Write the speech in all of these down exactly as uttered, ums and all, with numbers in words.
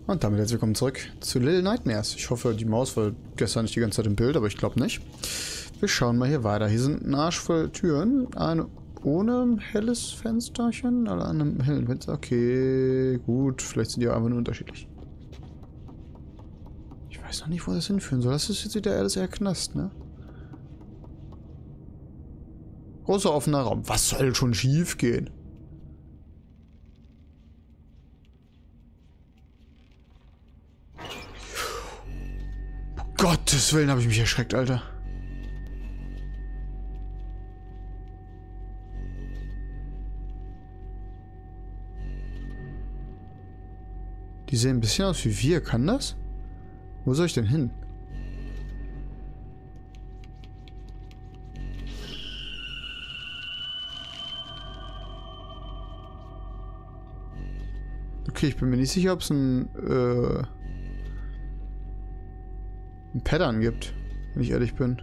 Und damit herzlich willkommen zurück zu Little Nightmares. Ich hoffe, die Maus war gestern nicht die ganze Zeit im Bild, aber ich glaube nicht. Wir schauen mal hier weiter. Hier sind ein Arsch voll Türen. Eine ohne helles Fensterchen, oder an einem hellen Fenster. Okay, gut. Vielleicht sind die auch einfach nur unterschiedlich. Ich weiß noch nicht, wo das hinführen soll. Das ist jetzt wieder alles eher Knast, ne? Großer offener Raum. Was soll schon schief gehen? Gottes Willen, habe ich mich erschreckt, Alter. Die sehen ein bisschen aus wie wir. Kann das? Wo soll ich denn hin? Okay, ich bin mir nicht sicher, ob es ein, äh, ein Pattern gibt, wenn ich ehrlich bin.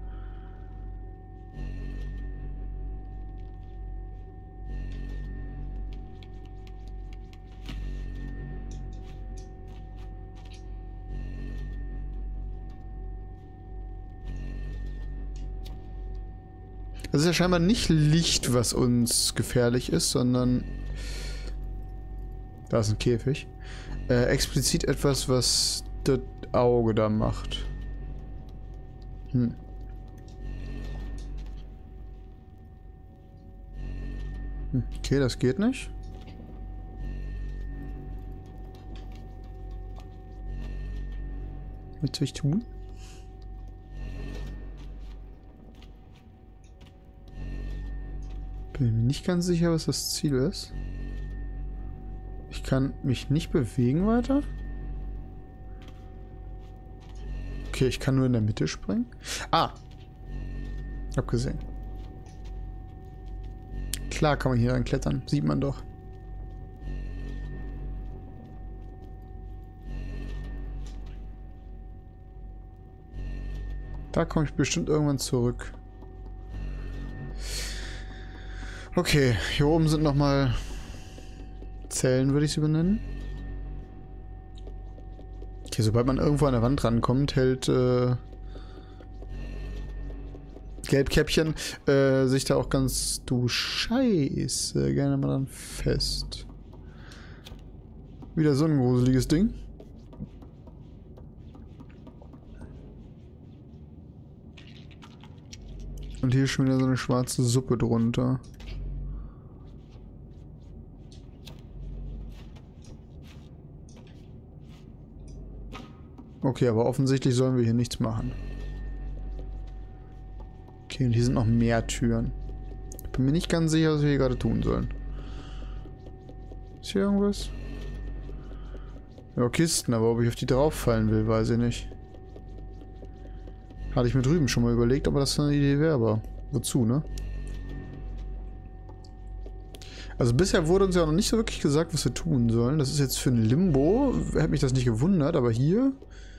Es ist ja scheinbar nicht Licht, was uns gefährlich ist, sondern... Da ist ein Käfig. Äh, explizit etwas, was das Auge da macht. Hm. Hm. Okay, das geht nicht. Was soll ich tun? Bin mir nicht ganz sicher, was das Ziel ist. Ich kann mich nicht bewegen weiter. Okay, ich kann nur in der Mitte springen. Ah! Hab gesehen. Klar kann man hier rein klettern. Sieht man doch. Da komme ich bestimmt irgendwann zurück. Okay, hier oben sind nochmal Zellen, würde ich sie benennen. Okay, sobald man irgendwo an der Wand rankommt, hält äh, Gelbkäppchen äh, sich da auch ganz, du Scheiße, gerne mal dann fest. Wieder so ein gruseliges Ding. Und hier ist schon wieder so eine schwarze Suppe drunter. Okay, aber offensichtlich sollen wir hier nichts machen. Okay, und hier sind noch mehr Türen. Ich bin mir nicht ganz sicher, was wir hier gerade tun sollen. Ist hier irgendwas? Ja, Kisten, aber ob ich auf die drauf fallen will, weiß ich nicht. Hatte ich mir drüben schon mal überlegt, aber das eine Idee wäre, aber wozu, ne? Also bisher wurde uns ja noch nicht so wirklich gesagt, was wir tun sollen. Das ist jetzt für ein Limbo. Hätte mich das nicht gewundert, aber hier...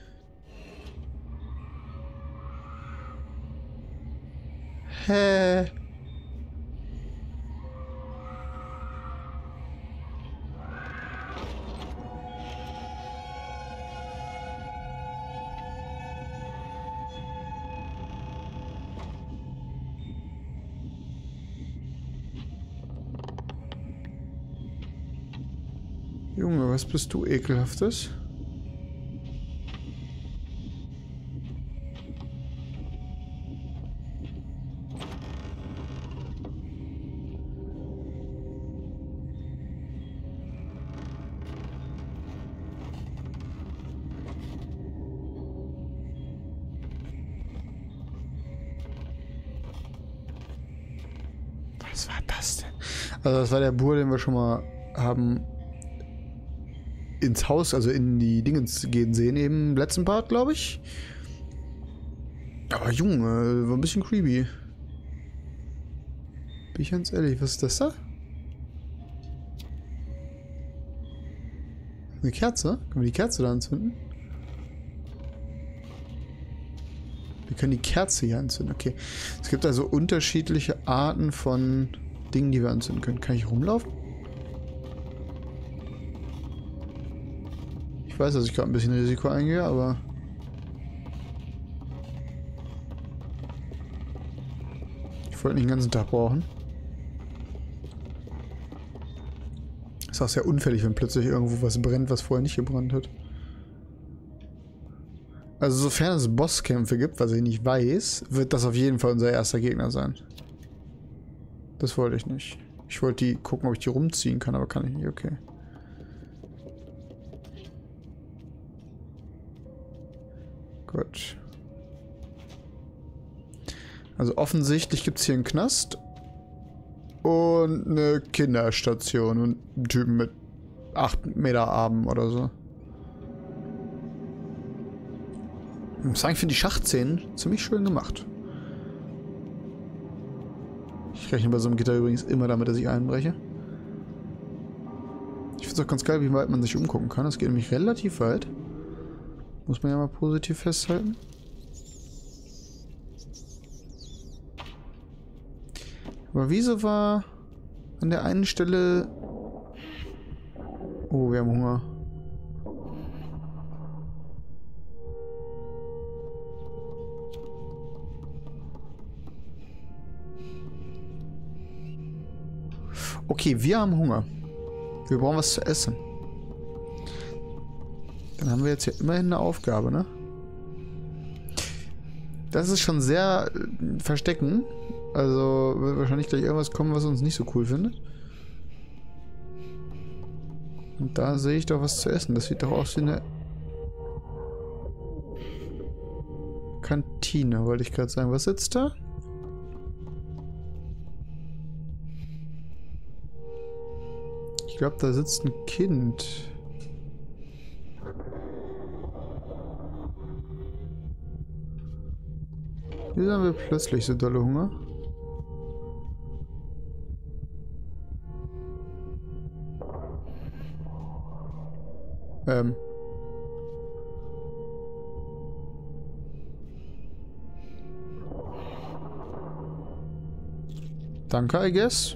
Hä? Junge, was bist du ekelhaftes? Was war das denn? Also das war der Bur, den wir schon mal haben ins Haus, also in die Dingens gehen sehen, eben im letzten Part, glaube ich. Aber Junge, war ein bisschen creepy. Bin ich ganz ehrlich, was ist das da? Eine Kerze? Können wir die Kerze da anzünden? Wir können die Kerze hier anzünden, okay. Es gibt also unterschiedliche Arten von Dingen, die wir anzünden können. Kann ich rumlaufen? Ich weiß, dass ich gerade ein bisschen Risiko eingehe, aber... Ich wollte nicht den ganzen Tag brauchen. Ist auch sehr unfällig, wenn plötzlich irgendwo was brennt, was vorher nicht gebrannt hat. Also sofern es Bosskämpfe gibt, was ich nicht weiß, wird das auf jeden Fall unser erster Gegner sein. Das wollte ich nicht. Ich wollte die gucken, ob ich die rumziehen kann, aber kann ich nicht, okay. Gut. Also offensichtlich gibt es hier einen Knast und eine Kinderstation und einen Typen mit acht Meter Armen oder so. Ich muss sagen, ich finde die Schachszenen ziemlich schön gemacht. Ich rechne bei so einem Gitter übrigens immer damit, dass ich einbreche. Ich finde es auch ganz geil, wie weit man sich umgucken kann. Das geht nämlich relativ weit. Muss man ja mal positiv festhalten. Aber wieso war an der einen Stelle... Oh, wir haben Hunger. Okay, wir haben Hunger. Wir brauchen was zu essen. Dann haben wir jetzt ja immerhin eine Aufgabe, ne? Das ist schon sehr äh, verstecken. Also wird wahrscheinlich gleich irgendwas kommen, was uns nicht so cool findet. Und da sehe ich doch was zu essen. Das sieht doch aus wie eine Kantine, wollte ich gerade sagen. Was sitzt da? Ich glaube, da sitzt ein Kind. Wieso haben wir plötzlich so dolle Hunger? Ähm. Danke, I guess.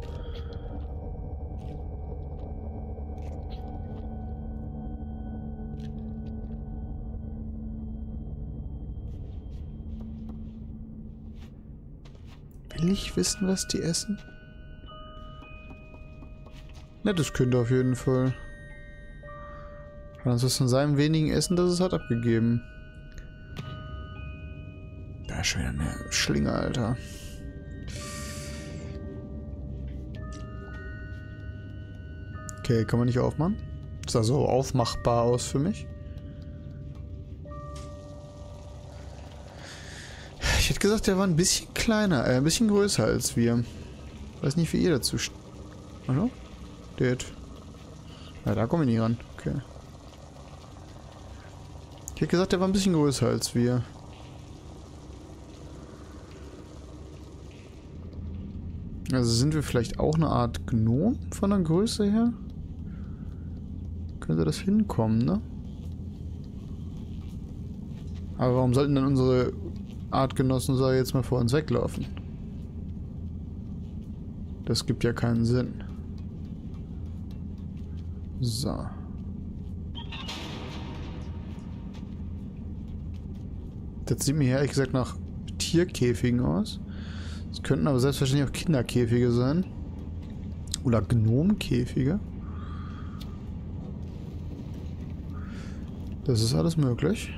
Will ich wissen, was die essen? Nettes Kind auf jeden Fall. Hat uns was von seinem wenigen Essen, das es hat, abgegeben. Da ist schon wieder eine Schlinge, Alter. Okay, kann man nicht aufmachen? Sah so aufmachbar aus für mich. Ich hätte gesagt, der war ein bisschen kleiner, äh, ein bisschen größer als wir. Weiß nicht, wie ihr dazu steht. Hallo? Dead. Ja, da komme ich nicht ran. Okay. Ich hätte gesagt, der war ein bisschen größer als wir. Also sind wir vielleicht auch eine Art Gnom von der Größe her? Könnte das hinkommen, ne? Aber warum sollten dann unsere Artgenossen, sag ich jetzt mal, vor uns weglaufen? Das gibt ja keinen Sinn. So. Das sieht mir ehrlich gesagt nach Tierkäfigen aus. Das könnten aber selbstverständlich auch Kinderkäfige sein. Oder Gnomkäfige. Das ist alles möglich.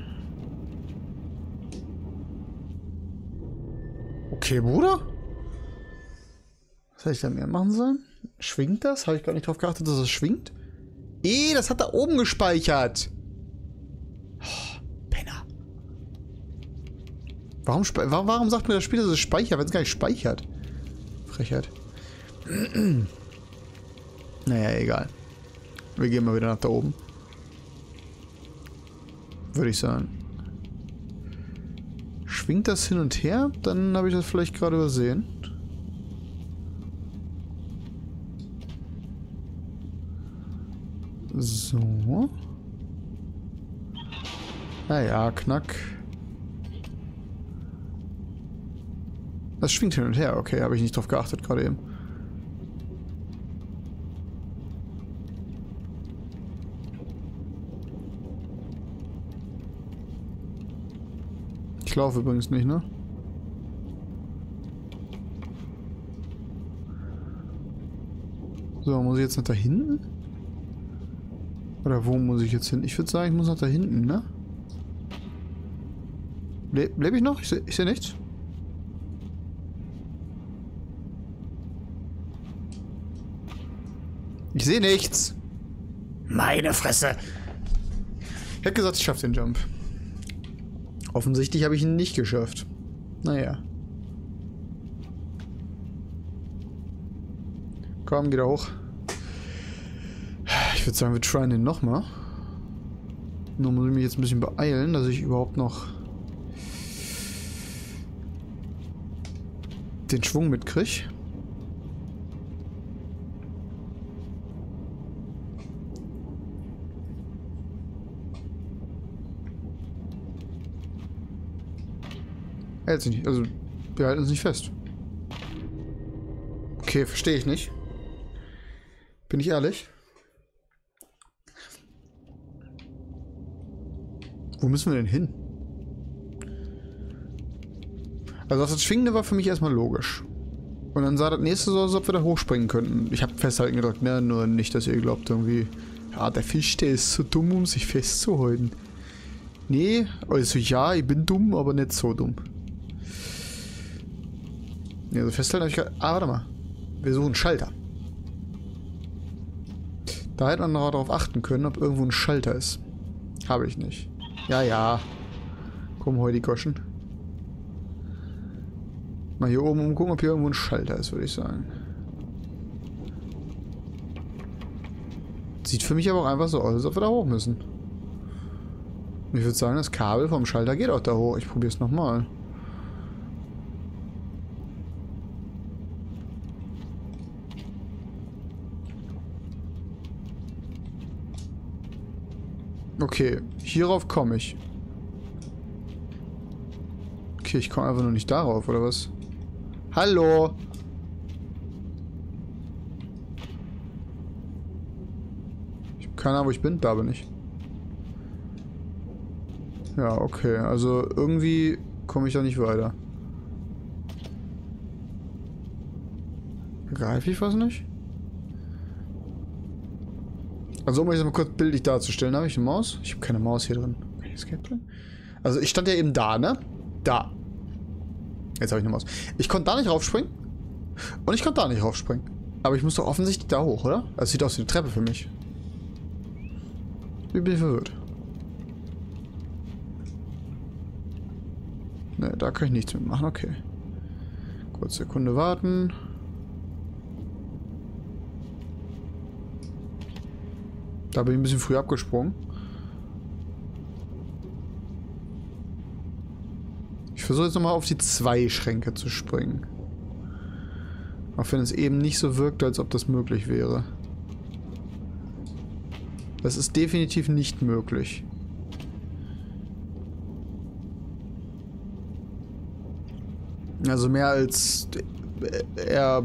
Okay, Bruder? Was hätte ich da mehr machen sollen? Schwingt das? Habe ich gar nicht drauf geachtet, dass es schwingt? Eh, das hat da oben gespeichert. Oh, Penner. Warum, warum, warum sagt mir das Spiel, dass es speichert, wenn es gar nicht speichert? Frechheit. Naja, egal. Wir gehen mal wieder nach da oben. Würde ich sagen. Schwingt das hin und her? Dann habe ich das vielleicht gerade übersehen. So. Naja, knack. Das schwingt hin und her. Okay, habe ich nicht drauf geachtet gerade eben. Ich laufe übrigens nicht, ne? So, muss ich jetzt nach da hinten? Oder wo muss ich jetzt hin? Ich würde sagen, ich muss nach da hinten, ne? Le lebe ich noch? Ich sehe ich seh nichts. Ich sehe nichts. Meine Fresse. Ich hätte gesagt, ich schaffe den Jump. Offensichtlich habe ich ihn nicht geschafft. Naja. Komm, geh da hoch. Ich würde sagen, wir tryen den nochmal. Nur muss ich mich jetzt ein bisschen beeilen, dass ich überhaupt noch den Schwung mitkriege. Er hält sich nicht, also wir halten uns nicht fest. Okay, verstehe ich nicht. Bin ich ehrlich? Wo müssen wir denn hin? Also das Schwingende war für mich erstmal logisch. Und dann sah das nächste so aus, als ob wir da hochspringen könnten. Ich habe festhalten gedrückt, ne? Nur nicht, dass ihr glaubt irgendwie, ja, der Fisch, der ist so dumm, um sich festzuhalten. Nee, also ja, ich bin dumm, aber nicht so dumm. Ne, also festhalten habe ich gerade... Ah, warte mal. Wir suchen einen Schalter. Da hätte man noch darauf achten können, ob irgendwo ein Schalter ist. Habe ich nicht. Ja, ja. Komm, hol die Goschen. Mal hier oben umgucken, ob hier irgendwo ein Schalter ist, würde ich sagen. Sieht für mich aber auch einfach so aus, als ob wir da hoch müssen. Ich würde sagen, das Kabel vom Schalter geht auch da hoch. Ich probiere es nochmal. Okay, hierauf komme ich. Okay, ich komme einfach nur nicht darauf, oder was? Hallo? Ich habe keine Ahnung, wo ich bin. Da bin ich. Ja, okay. Also irgendwie komme ich da nicht weiter. Greife ich was nicht? Also um euch das mal kurz bildlich darzustellen, habe ich eine Maus? Ich habe keine Maus hier drin. Also ich stand ja eben da, ne? Da. Jetzt habe ich eine Maus. Ich konnte da nicht raufspringen. Und ich konnte da nicht raufspringen. Aber ich muss doch offensichtlich da hoch, oder? Das sieht aus wie eine Treppe für mich. Ich bin verwirrt. Ne, da kann ich nichts mitmachen. Okay. Kurz Sekunde warten. Da bin ich ein bisschen früh abgesprungen. Ich versuche jetzt nochmal auf die zwei Schränke zu springen. Auch wenn es eben nicht so wirkt, als ob das möglich wäre. Das ist definitiv nicht möglich. Also mehr als R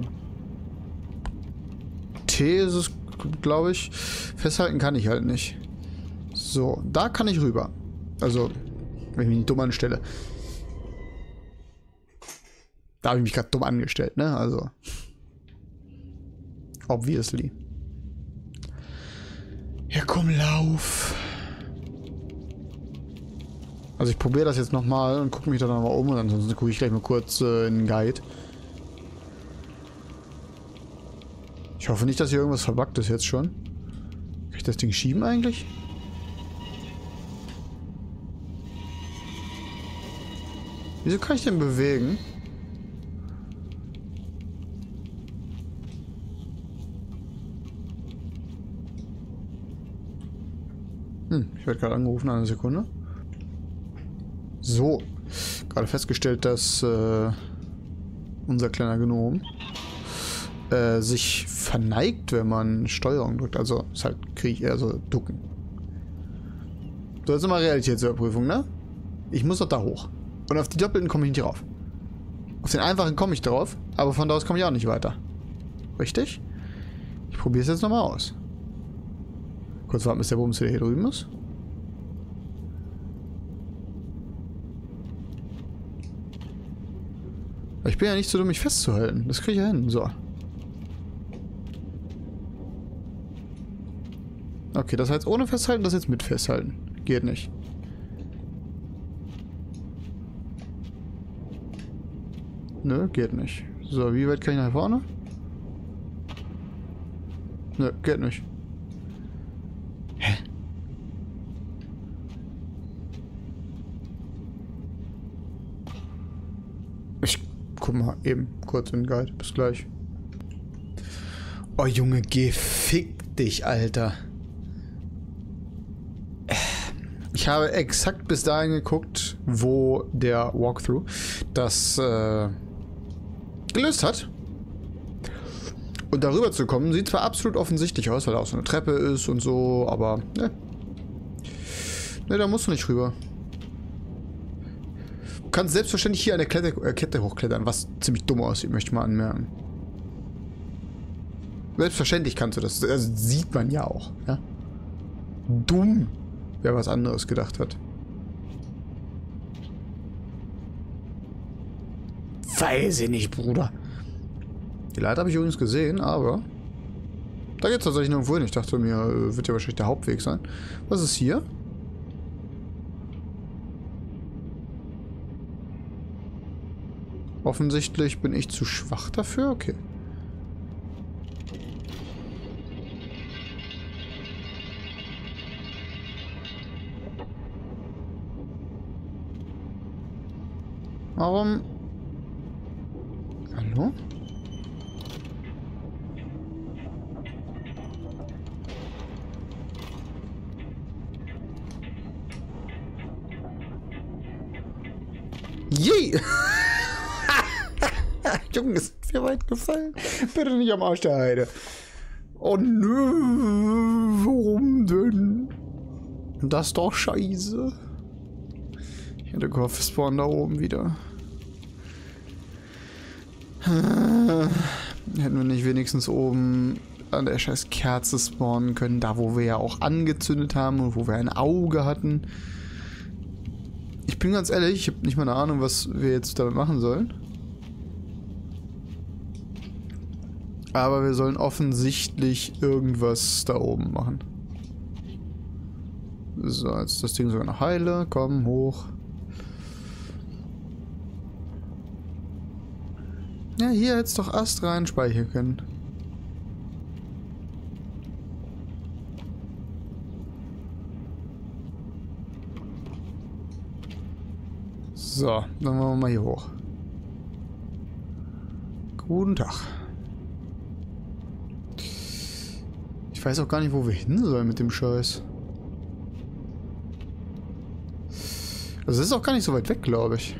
T ist es, glaube ich. Festhalten kann ich halt nicht. So, da kann ich rüber. Also, wenn ich mich nicht dumm anstelle. Da habe ich mich gerade dumm angestellt, ne? Also. Obviously. Ja, komm, lauf. Also ich probiere das jetzt nochmal und gucke mich dann nochmal um und ansonsten gucke ich gleich mal kurz äh, in den Guide. Ich hoffe nicht, dass hier irgendwas verbuggt ist jetzt schon. Kann ich das Ding schieben eigentlich? Wieso kann ich den bewegen? Hm, ich werde gerade angerufen, eine Sekunde. So, gerade festgestellt, dass äh, unser kleiner Gnom äh, sich verneigt, wenn man Steuerung drückt. Also ist halt Krieg, also ducken. So, jetzt nochmal Realitätsüberprüfung, ne? Ich muss doch da hoch. Und auf die Doppelten komme ich nicht drauf. Auf den einfachen komme ich drauf, aber von da aus komme ich auch nicht weiter. Richtig? Ich probiere es jetzt nochmal aus. Kurz warten, bis der Bums wieder hier drüben ist. Ich bin ja nicht so dumm, mich festzuhalten. Das kriege ich ja hin. So. Okay, das heißt ohne festhalten, das jetzt mit festhalten. Geht nicht. Nö, geht nicht. So, wie weit kann ich nach vorne? Nö, geht nicht. Hä? Ich guck mal eben kurz in den Guide. Bis gleich. Oh Junge, geh fick dich, Alter. Ich habe exakt bis dahin geguckt, wo der Walkthrough das äh, gelöst hat. Und darüber zu kommen, sieht zwar absolut offensichtlich aus, weil da auch so eine Treppe ist und so, aber ne. Ne, da musst du nicht rüber. Du kannst selbstverständlich hier eine Kette, äh, Kette hochklettern, was ziemlich dumm aussieht, möchte ich mal anmerken. Selbstverständlich kannst du das. Das sieht man ja auch. Ja? Dumm. Wer was anderes gedacht hat. Weiß ich nicht, Bruder. Die Leiter habe ich übrigens gesehen, aber da geht es tatsächlich nirgendwo hin. Ich dachte mir, wird ja wahrscheinlich der Hauptweg sein. Was ist hier? Offensichtlich bin ich zu schwach dafür. Okay. Warum? Hallo? Je! Junge, ist mir weit gefallen. Bitte nicht am Arsch der Heide. Oh nö, warum denn? Das ist doch scheiße. Ich hätte gehofft, wir spawnen da oben wieder. Hätten wir nicht wenigstens oben an der scheiß Kerze spawnen können, da wo wir ja auch angezündet haben und wo wir ein Auge hatten. Ich bin ganz ehrlich, ich habe nicht mal eine Ahnung, was wir jetzt damit machen sollen. Aber wir sollen offensichtlich irgendwas da oben machen. So, jetzt ist das Ding sogar noch heile. Komm, hoch. Ja, hier hätte es doch Ast rein speichern können. So, dann wollen wir mal hier hoch. Guten Tag. Ich weiß auch gar nicht, wo wir hin sollen mit dem Scheiß. Also es ist auch gar nicht so weit weg, glaube ich.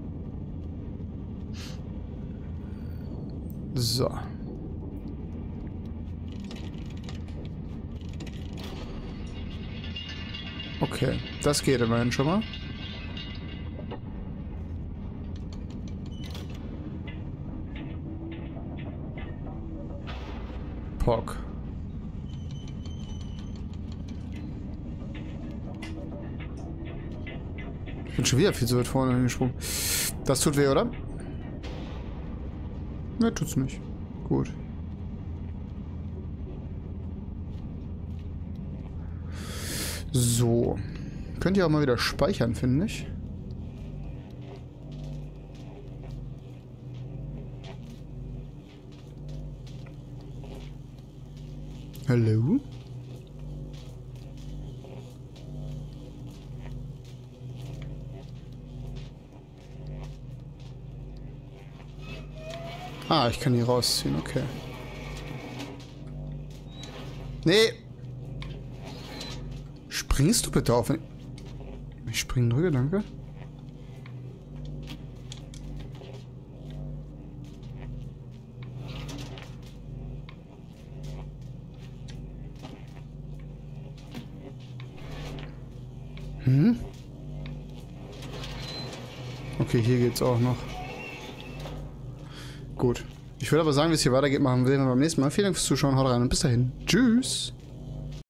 So. Okay, das geht immerhin schon mal. Pock. Ich bin schon wieder viel zu weit vorne hingesprungen. Das tut weh, oder? Ne, tut's nicht. Gut. So. Könnt ihr auch mal wieder speichern, finde ich. Hallo? Ah, ich kann hier rausziehen, okay. Nee. Springst du bitte auf? Ich springen drücke, danke. Hm? Okay, hier geht's auch noch. Gut. Ich würde aber sagen, wie es hier weitergeht, machen wir beim nächsten Mal. Vielen Dank fürs Zuschauen. Haut rein und bis dahin. Tschüss.